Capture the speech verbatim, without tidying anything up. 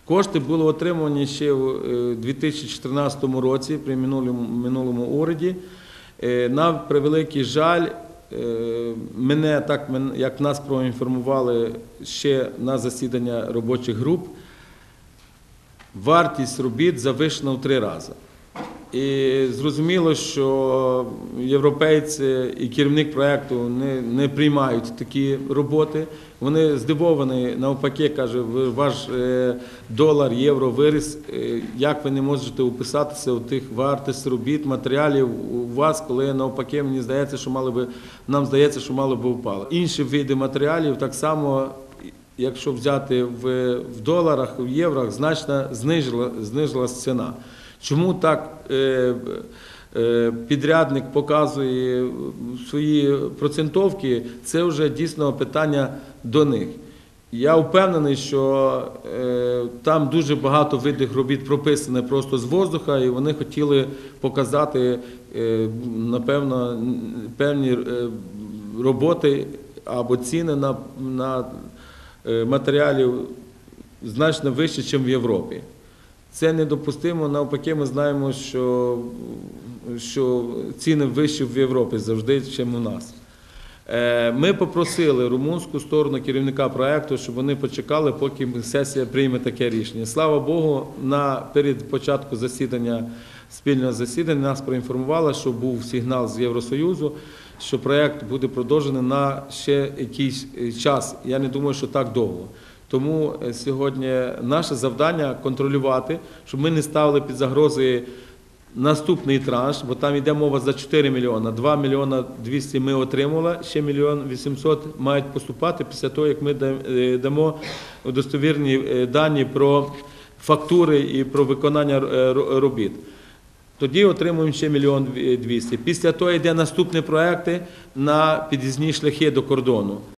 Кошти були отримані ще у дві тисячі чотирнадцятому році при минулому уряді. На превеликий жаль, мене, так як нас проінформували ще на засідання робочих груп, вартість робіт завищена в три рази. І зрозуміло, що європейці і керівник проєкту не, не приймають такі роботи. Вони здивовані, навпаки, каже, ваш долар, євро виріс, як ви не можете уписатися у тих вартість робіт, матеріалів у вас, коли навпаки, мені здається, що мало би, нам здається, що мало би впало. Інші види матеріалів так само, якщо взяти в, в доларах, в євро, значно знижила, знижилась ціна. Чому так е, е, підрядник показує свої процентовки, це вже дійсно питання до них. Я впевнений, що е, там дуже багато видів робіт прописане просто з воздуха, і вони хотіли показати, е, напевно, певні е, роботи або ціни на, на е, матеріалів значно вищі, ніж в Європі. Це недопустимо, навпаки, ми знаємо, що, що ціни вищі в Європі завжди, ніж у нас. Ми попросили румунську сторону керівника проєкту, щоб вони почекали, поки сесія прийме таке рішення. Слава Богу, на, перед початком засідання, спільного засідання нас проінформували, що був сигнал з Євросоюзу, що проєкт буде продовжений на ще якийсь час. Я не думаю, що так довго. Тому сьогодні наше завдання – контролювати, щоб ми не ставили під загрозою наступний транш, бо там йде мова за чотири мільйони. два мільйони двісті ми отримали, ще мільйон вісімсот мають поступати після того, як ми дамо достовірні дані про фактури і про виконання робіт. Тоді отримуємо ще мільйон двісті. Після того йде наступні проекти на під'їзні шляхи до кордону.